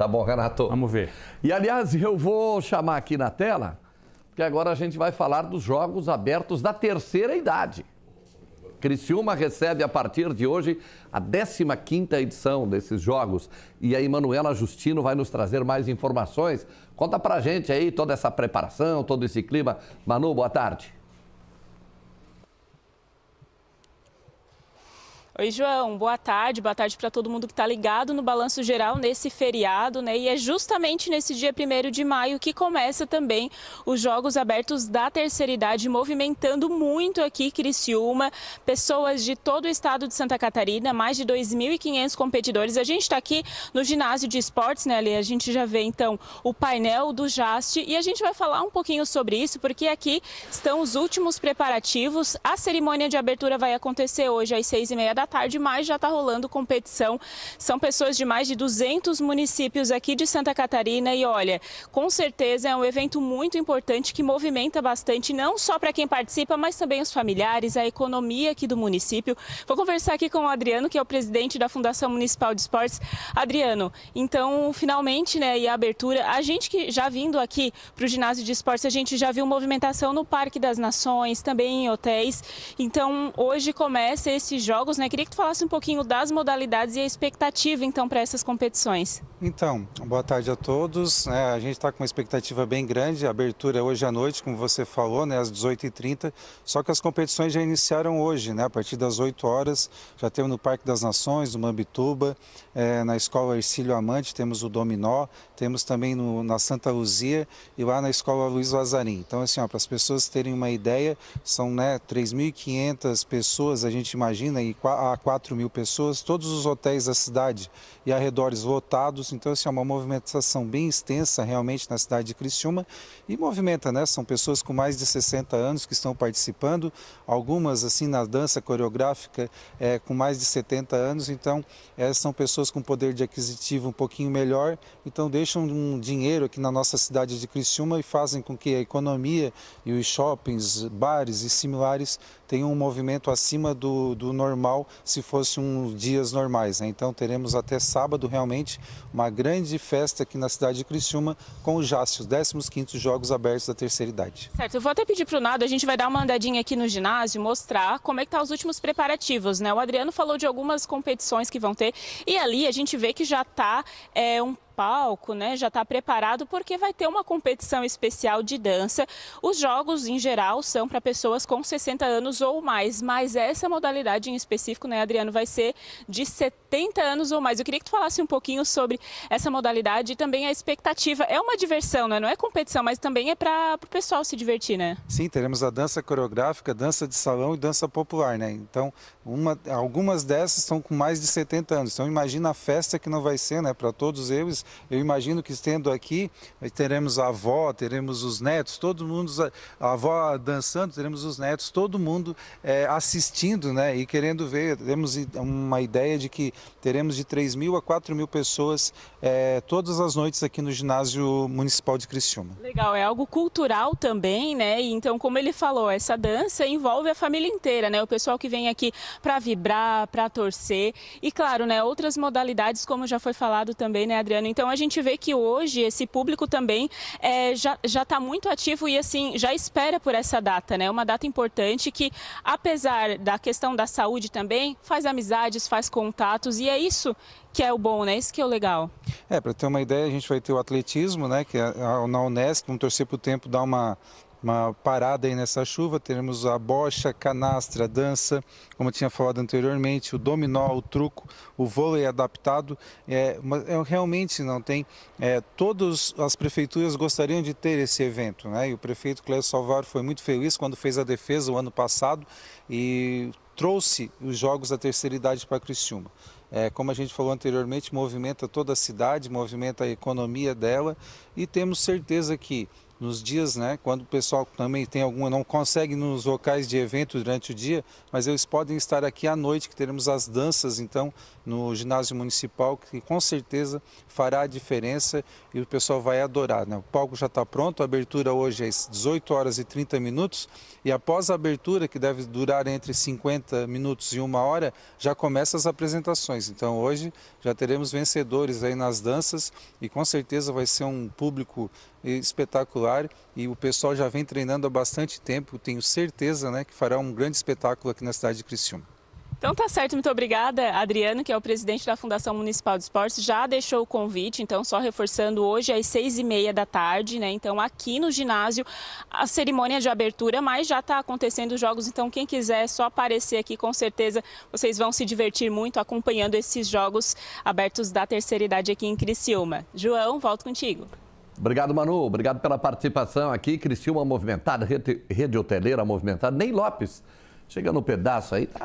Tá bom, Renato? Vamos ver. E, aliás, eu vou chamar aqui na tela, porque agora a gente vai falar dos Jogos Abertos da Terceira Idade. Criciúma recebe a partir de hoje a 15ª edição desses jogos. E aí, Manuela Justino vai nos trazer mais informações. Conta pra gente aí toda essa preparação, todo esse clima. Manu, boa tarde. Oi, João, boa tarde para todo mundo que está ligado no Balanço Geral nesse feriado, né? E é justamente nesse dia 1º de maio que começa também os Jogos Abertos da Terceira Idade, movimentando muito aqui Criciúma, pessoas de todo o estado de Santa Catarina, mais de 2.500 competidores. A gente está aqui no ginásio de esportes, né, Ali? A gente já vê então o painel do JAST e a gente vai falar um pouquinho sobre isso, porque aqui estão os últimos preparativos. A cerimônia de abertura vai acontecer hoje às 6h30 da tarde, mas já está rolando competição. São pessoas de mais de 200 municípios aqui de Santa Catarina e olha, com certeza é um evento muito importante que movimenta bastante, não só para quem participa, mas também os familiares, a economia aqui do município. Vou conversar aqui com o Adriano, que é o presidente da Fundação Municipal de Esportes. Adriano, então, finalmente, né, e a abertura, a gente que já vindo aqui para o ginásio de esportes, a gente já viu movimentação no Parque das Nações, também em hotéis. Então, hoje começa esses jogos, né? Queria que tu falasse um pouquinho das modalidades e a expectativa, então, para essas competições. Então, boa tarde a todos. A gente está com uma expectativa bem grande. A abertura é hoje à noite, como você falou, né, às 18h30. Só que as competições já iniciaram hoje, né, a partir das 8 horas. Já temos no Parque das Nações, no Mambituba, na Escola Ercílio Amante, temos o Dominó, temos também na Santa Luzia e lá na Escola Luiz Vazarim. Então, assim, para as pessoas terem uma ideia, são 3.500 pessoas, a gente imagina, e a 4.000 pessoas, todos os hotéis da cidade e arredores lotados. Então, assim, é uma movimentação bem extensa realmente na cidade de Criciúma e movimenta, né? São pessoas com mais de 60 anos que estão participando, algumas, assim, na dança coreográfica com mais de 70 anos. Então, são pessoas com poder de aquisitivo um pouquinho melhor, então deixam um dinheiro aqui na nossa cidade de Criciúma e fazem com que a economia e os shoppings, bares e similares tenham um movimento acima do normal se fossem dias normais, né? Então teremos até sábado realmente uma grande festa aqui na cidade de Criciúma com o JAST, os 15º Jogos Abertos da Terceira Idade. Certo, eu vou até pedir para o Nado, a gente vai dar uma andadinha aqui no ginásio, mostrar como é que tá os últimos preparativos, né? O Adriano falou de algumas competições que vão ter e ali a gente vê que já está um palco, né, já está preparado porque vai ter uma competição especial de dança. Os jogos, em geral, são para pessoas com 60 anos ou mais, mas essa modalidade em específico, né, Adriano, vai ser de 70 anos ou mais. Eu queria que tu falasse um pouquinho sobre essa modalidade e também a expectativa. É uma diversão, né? Não é competição, mas também é para o pessoal se divertir, né? Sim, teremos a dança coreográfica, dança de salão e dança popular, né? Então, algumas dessas estão com mais de 70 anos. Então, imagina a festa que não vai ser, né, para todos eles. Eu imagino que estando aqui, teremos a avó, teremos os netos, todo mundo, a avó dançando, teremos os netos, todo mundo assistindo, né, e querendo ver. Temos uma ideia de que teremos de 3.000 a 4.000 pessoas todas as noites aqui no ginásio municipal de Criciúma. Legal, é algo cultural também, né? E então, como ele falou, essa dança envolve a família inteira, né? O pessoal que vem aqui para vibrar, para torcer e, claro, né, outras modalidades, como já foi falado também, né, Adriano? Então, a gente vê que hoje esse público também já está muito ativo e, assim, já espera por essa data, né? Uma data importante que, apesar da questão da saúde também, faz amizades, faz contatos e é isso que é o bom, né? Isso que é o legal. Para ter uma ideia, a gente vai ter o atletismo, né? Que é na Unesc, vamos torcer para o tempo dar uma parada aí nessa chuva. Teremos a bocha, canastra, dança, como eu tinha falado anteriormente, o dominó, o truco, o vôlei adaptado. Realmente não tem. Todas as prefeituras gostariam de ter esse evento, né? E o prefeito Clécio Salvador foi muito feliz quando fez a defesa o ano passado e trouxe os Jogos da Terceira Idade para Criciúma. Como a gente falou anteriormente, movimenta toda a cidade, movimenta a economia dela e temos certeza que nos dias, né, quando o pessoal também tem não consegue nos locais de evento durante o dia, mas eles podem estar aqui à noite, que teremos as danças, então, no ginásio municipal, que com certeza fará a diferença e o pessoal vai adorar, né? O palco já está pronto, a abertura hoje é às 18 horas e 30 minutos e após a abertura, que deve durar entre 50 minutos e 1 hora, já começam as apresentações. Então hoje já teremos vencedores aí nas danças e com certeza vai ser um público espetacular e o pessoal já vem treinando há bastante tempo, tenho certeza, né, que fará um grande espetáculo aqui na cidade de Criciúma. Então tá certo, muito obrigada. Adriano, que é o presidente da Fundação Municipal de Esportes, já deixou o convite, então só reforçando, hoje às 6h30 da tarde, né? Então aqui no ginásio, a cerimônia de abertura, mas já está acontecendo os jogos, então quem quiser só aparecer aqui, com certeza vocês vão se divertir muito acompanhando esses jogos abertos da terceira idade aqui em Criciúma. João, volto contigo. Obrigado, Manu. Obrigado pela participação aqui. Criciúma movimentada, rede hoteleira movimentada. Ney Lopes chega no pedaço aí.